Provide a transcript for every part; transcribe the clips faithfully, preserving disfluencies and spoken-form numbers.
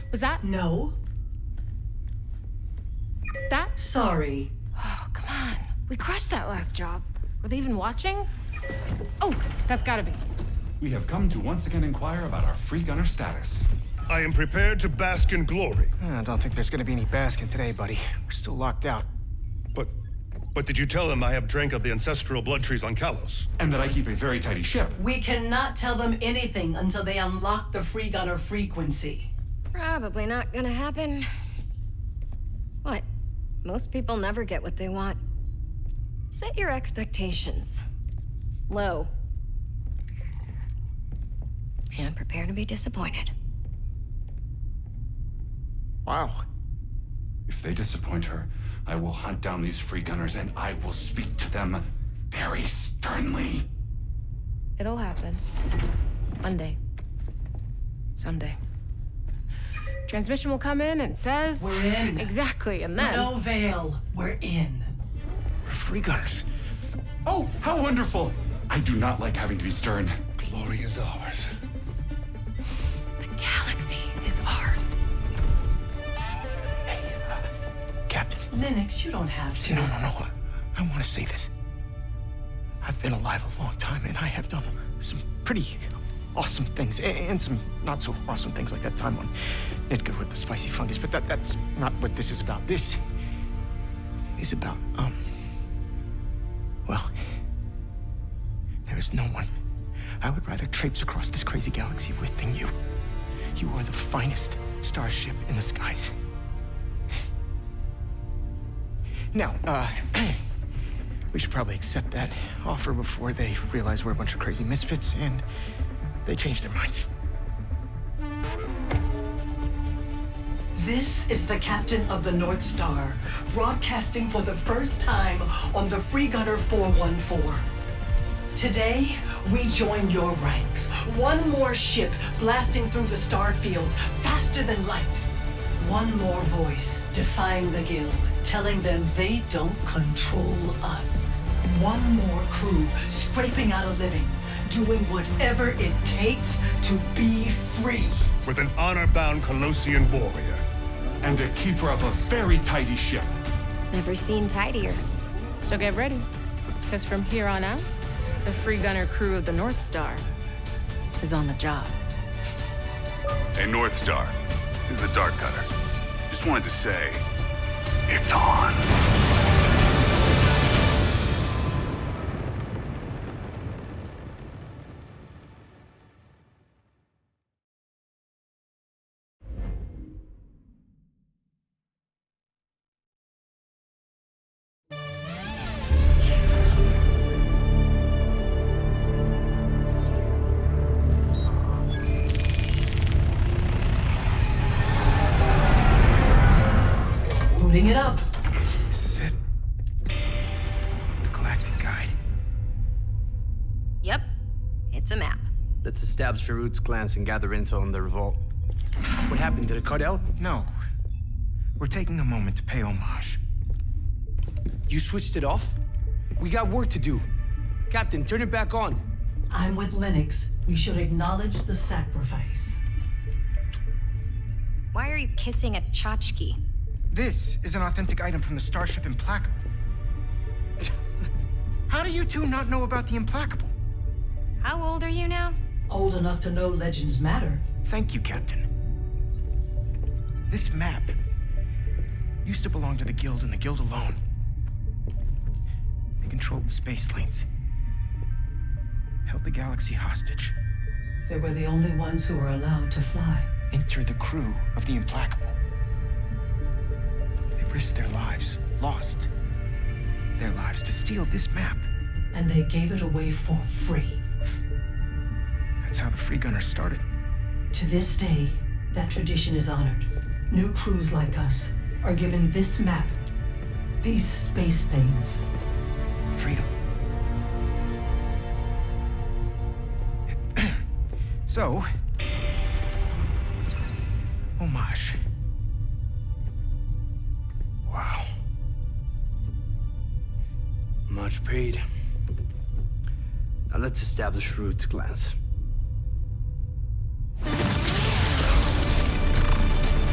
Was that? No. That? Sorry. Oh, come on. We crushed that last job. Were they even watching? Oh, that's gotta be. We have come to once again inquire about our free gunner status. I am prepared to bask in glory. I don't think there's gonna be any basking today, buddy. We're still locked out. But, but did you tell them I have drank of the ancestral blood trees on Kalos? And that I keep a very tidy ship. We cannot tell them anything until they unlock the free gunner frequency. Probably not gonna happen. What? Most people never get what they want. Set your expectations low. And prepare to be disappointed. Wow. If they disappoint her, I will hunt down these free gunners and I will speak to them very sternly. It'll happen. One day. Someday. Transmission will come in and it says... We're in. Exactly, and then... No veil. We're in. We're free gunners. Oh, how wonderful! I do not like having to be stern. Glory is ours. The galaxy is ours. Hey, uh, Captain. Linux, you don't have to. No, no, no. I, I want to say this. I've been alive a long time, and I have done some pretty awesome things, and, and some not so awesome things, like that time on Nitka with the spicy fungus. But that that's not what this is about. This is about, um... well, there is no one I would rather traipse across this crazy galaxy with than you. You are the finest starship in the skies. Now, uh, we should probably accept that offer before they realize we're a bunch of crazy misfits and they change their minds. This is the captain of the North Star, broadcasting for the first time on the Free Gunner four one four. Today, we join your ranks. One more ship blasting through the star fields faster than light. One more voice defying the guild, telling them they don't control us. One more crew scraping out a living, doing whatever it takes to be free. With an honor-bound Colossian warrior. And a keeper of a very tidy ship. Never seen tidier. So get ready, because from here on out, the free gunner crew of the North Star is on the job. Hey, North Star, this is the Dark Cutter. Just wanted to say, it's on. Booting it up. This is it. The Galactic Guide. Yep, it's a map. Let's establish our roots, glance, and gather intel on the revolt. What happened? Did it cut out? No. We're taking a moment to pay homage. You switched it off? We got work to do. Captain, turn it back on. I'm with Linux. We should acknowledge the sacrifice. Why are you kissing a tchotchke? This is an authentic item from the Starship Implacable. How do you two not know about the Implacable? How old are you now? Old enough to know legends matter. Thank you, Captain. This map used to belong to the Guild and the Guild alone. They controlled the space lanes, held the galaxy hostage. They were the only ones who were allowed to fly. Enter the crew of the Implacable. They risked their lives, lost their lives to steal this map. And they gave it away for free. That's how the Free Gunners started. To this day, that tradition is honored. New crews like us are given this map, these space lanes. Freedom. So, homage. Wow. Much paid. Now let's establish roots, glance.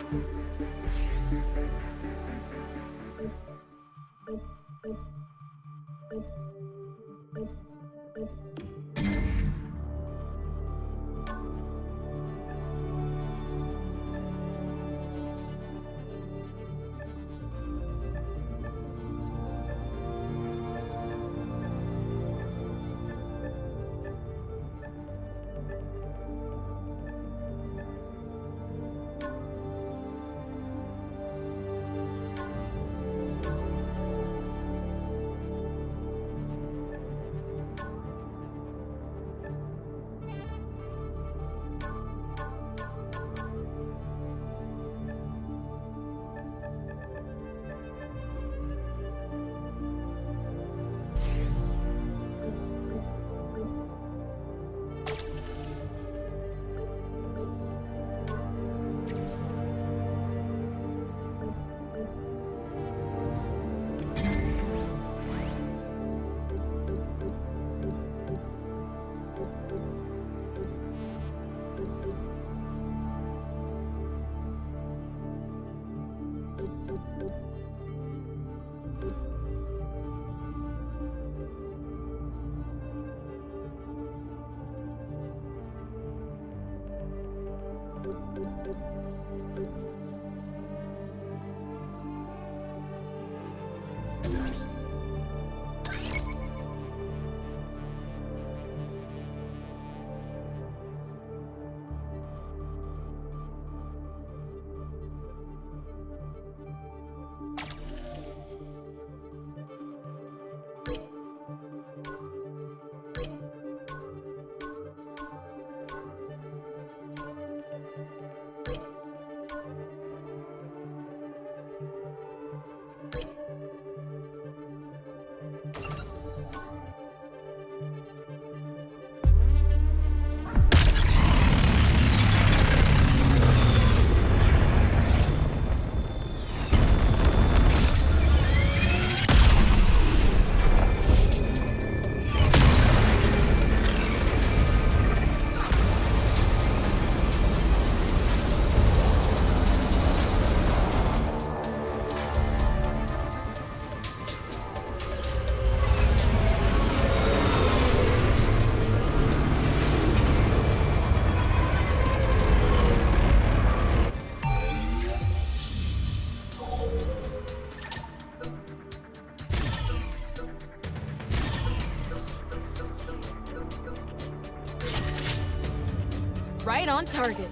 Right on target.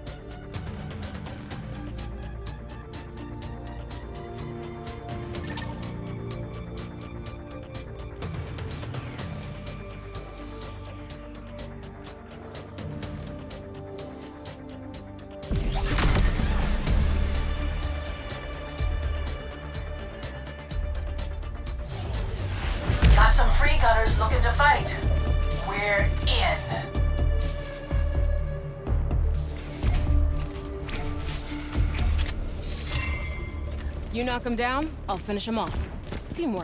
Got some free gunners looking to fight. We're in. You knock him down, I'll finish him off. Teamwork.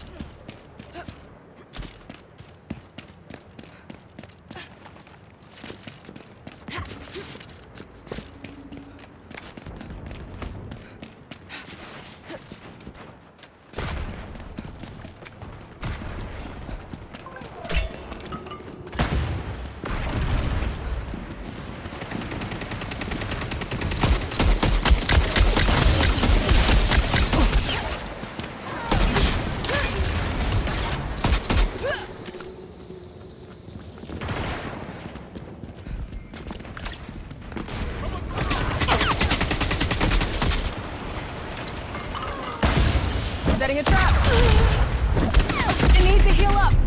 Setting a trap! It needs to heal up!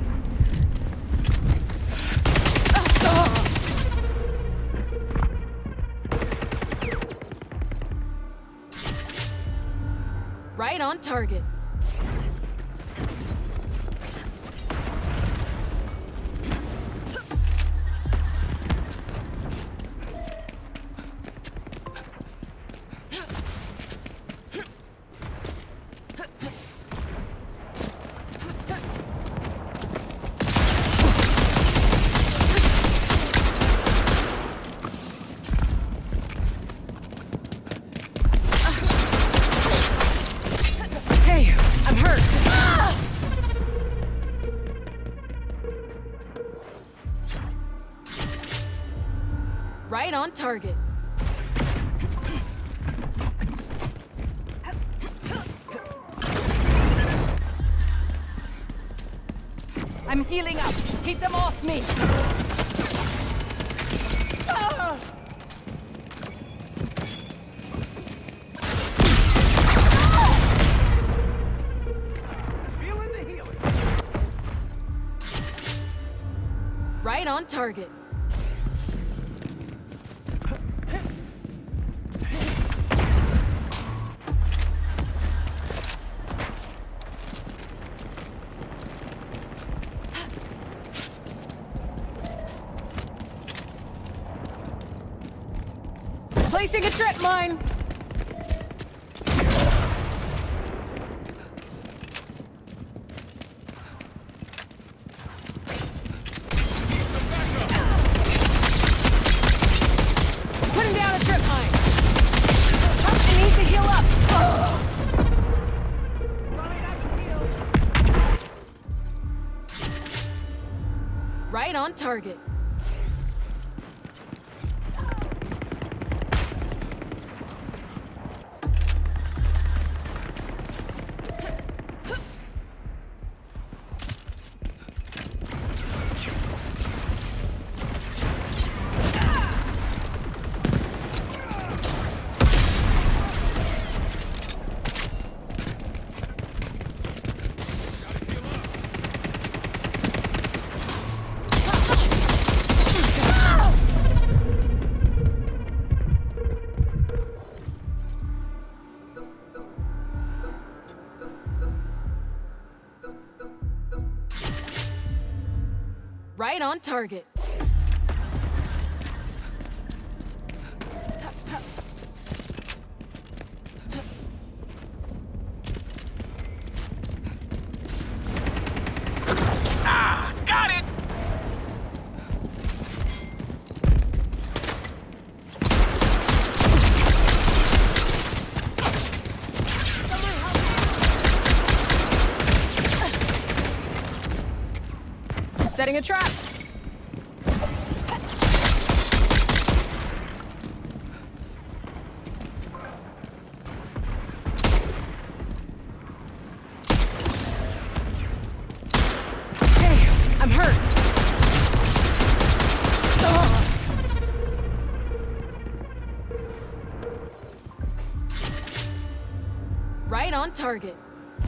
Right on target. Right on target. I'm healing up. Keep them off me. Ah! Feeling the healing. Right on target. Placing a trip mine! Putting down a trip mine! I need to heal up! Oh. Right on target. Right on target. Ah, got it! Setting a trap. Hey, I'm hurt. Ugh. Right on target.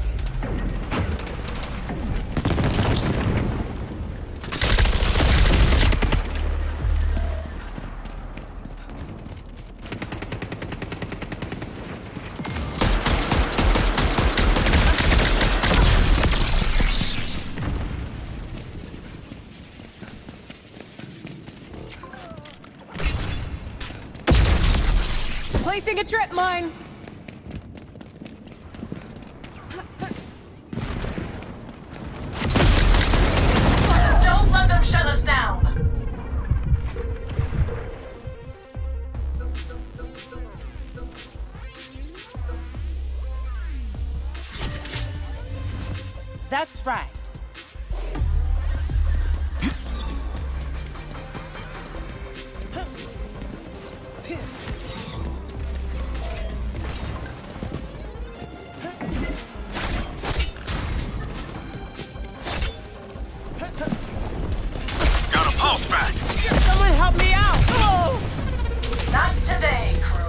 Placing a trip mine. Don't let them shut us down! That's right. Got a pulse back. Someone help me out! Oh! Not today, crew.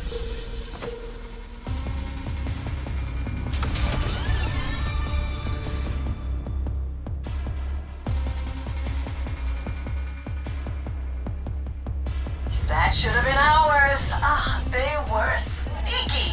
That should have been ours. Ah, they were sneaky.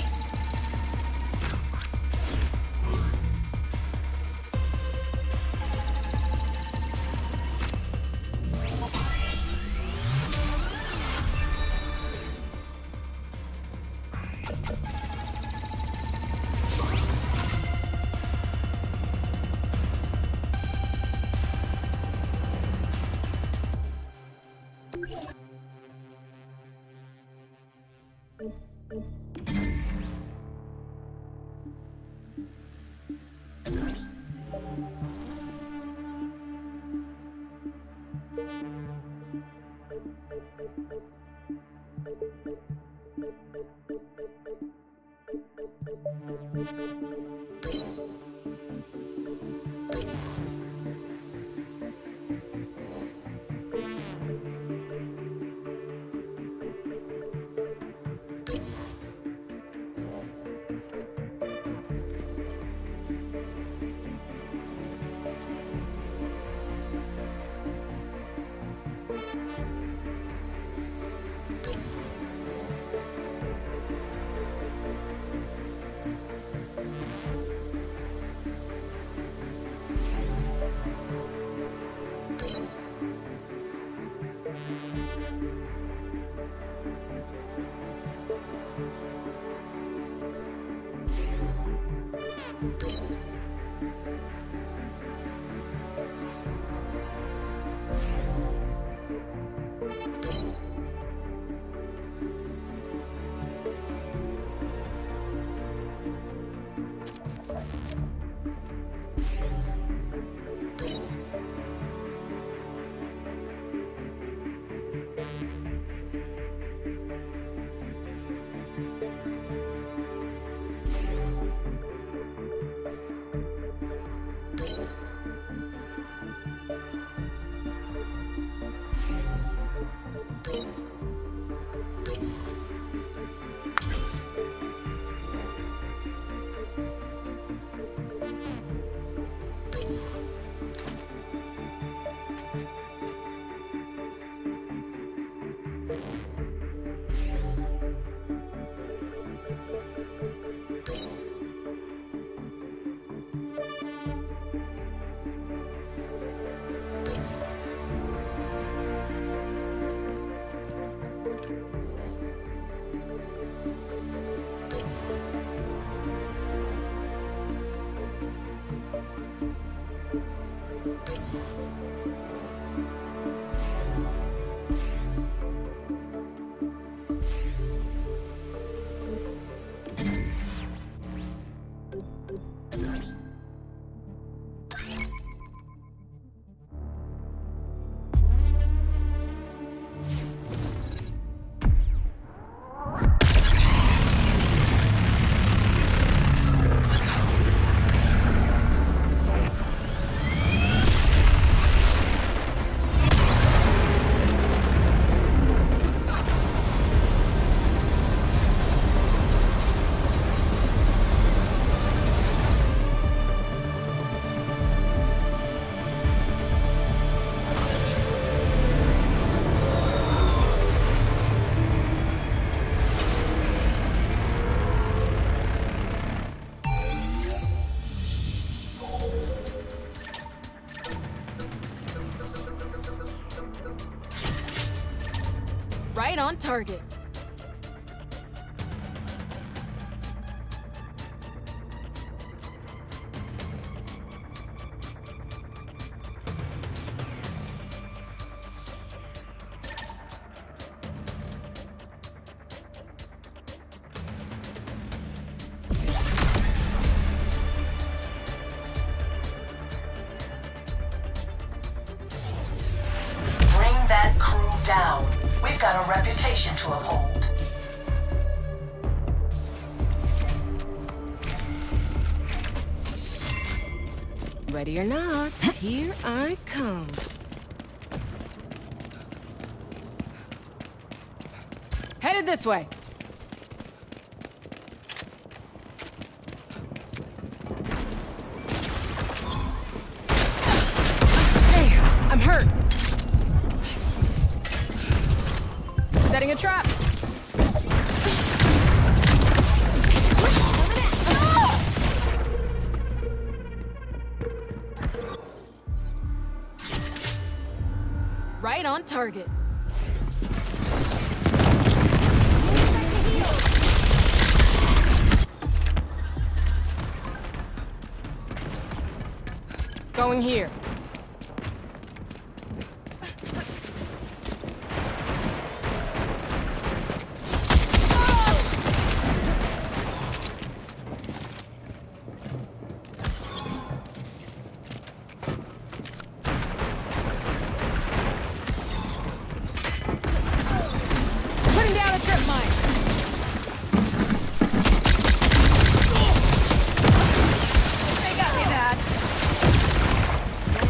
Right on target. Bring that crew down. We've got a reputation to uphold. Ready or not, here I come. Headed this way. Hey, I'm hurt. Setting a trap. Right on target. Going here. Putting down a trip mine. They got me bad.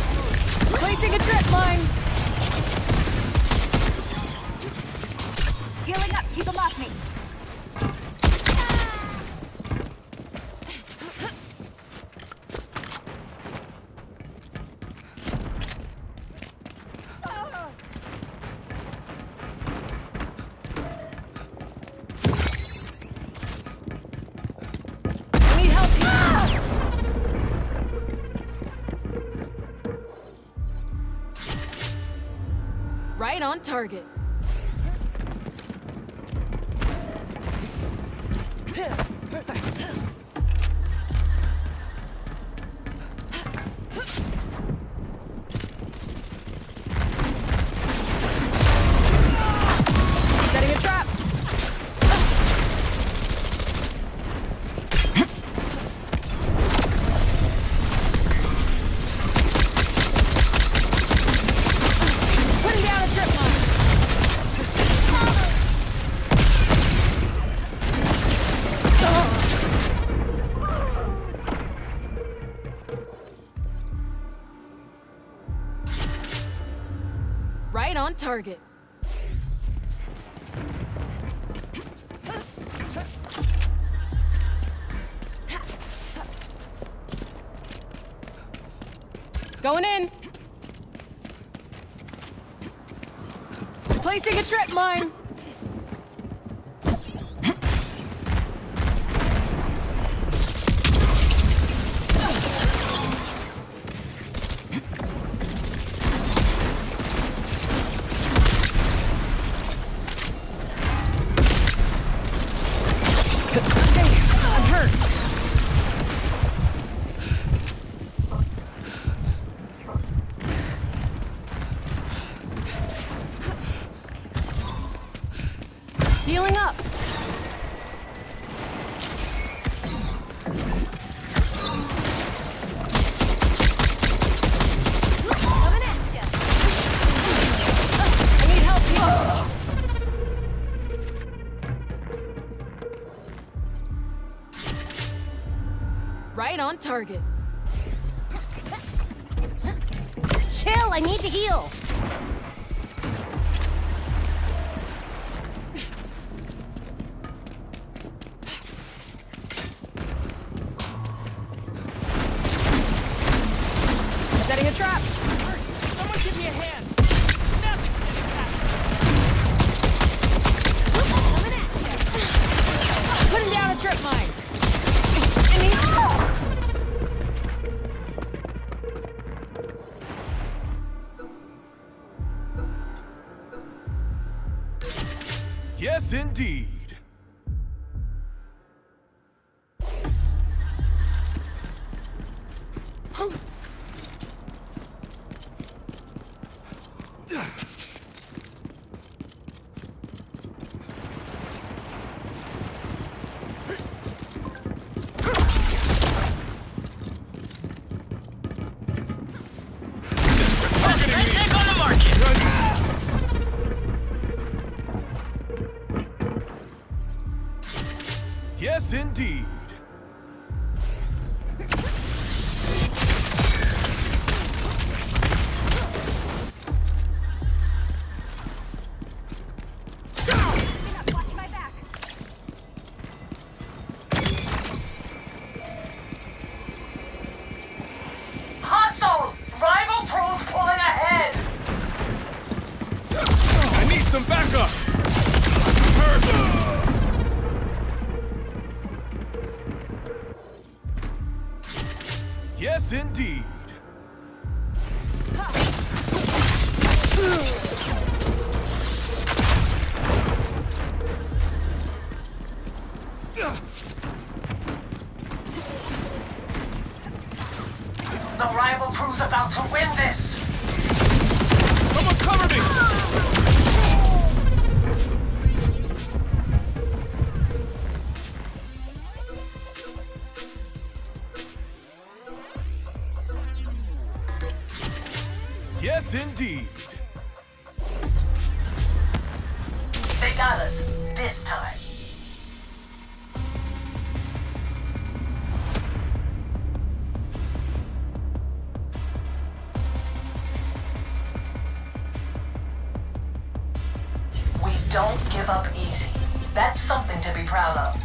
Right on target. Setting a trap. Putting down a trip line. Right on target. Going in. Placing a trip mine. I'm hurt. Healing up. Coming at ya. I need help here. Right on target. Chill, I need to heal. Setting a trap. Someone give me a hand. Putting down a trip mine. I need Yes, indeed. Yes, indeed. Hostile! Rival trolls pulling ahead! I need some backup. Yes, indeed. The rival crew's about to win this! Someone cover me! Yes, indeed. They got us, this time. We don't give up easy. That's something to be proud of.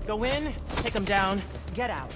Go in, take them down, get out.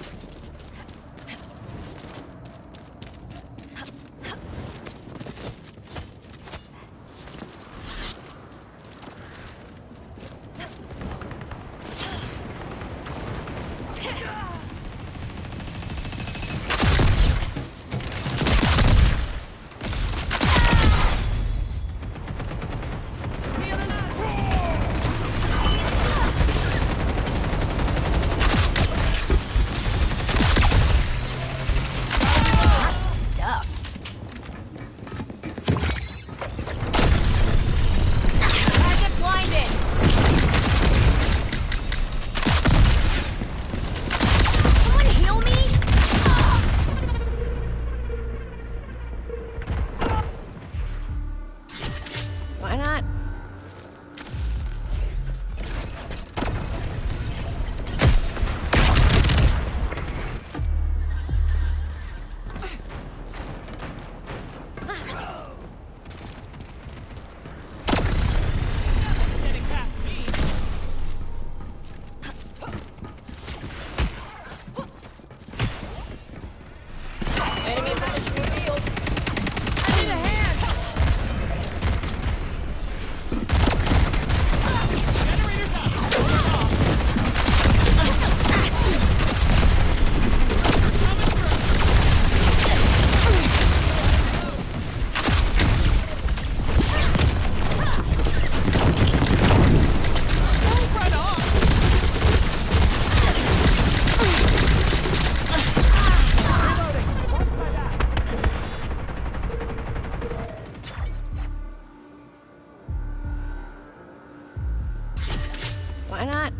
Why not?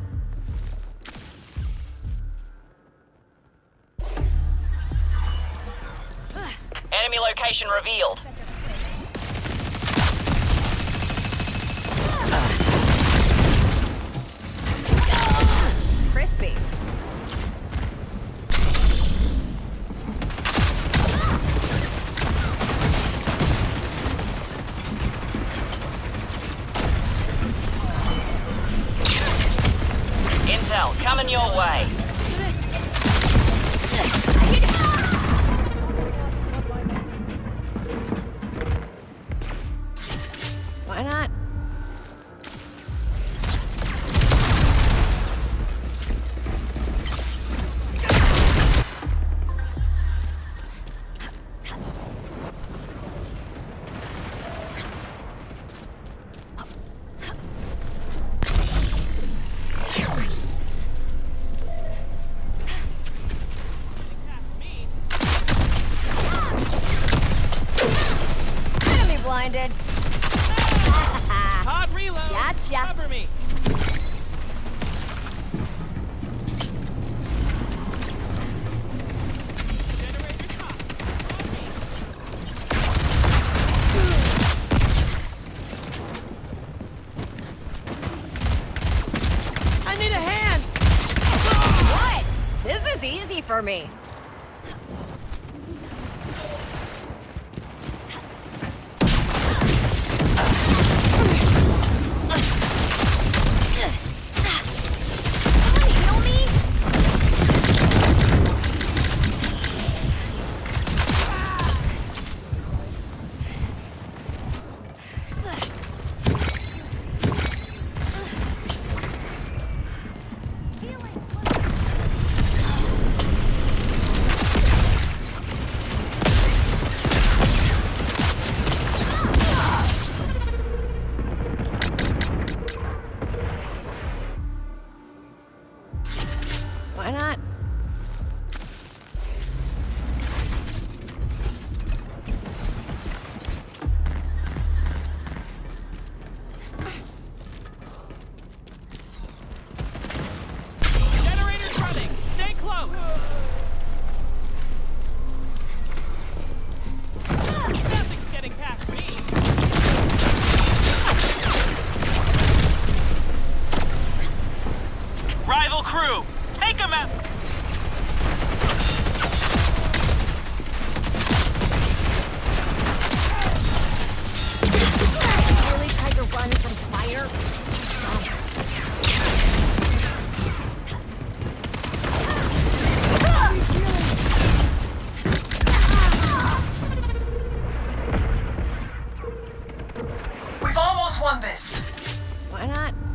Enemy location revealed. Crispy. Intel coming your way. Why not? Blinded. Hot reload. Gotcha. Cover me. I need a hand. What? This is easy for me. Why not?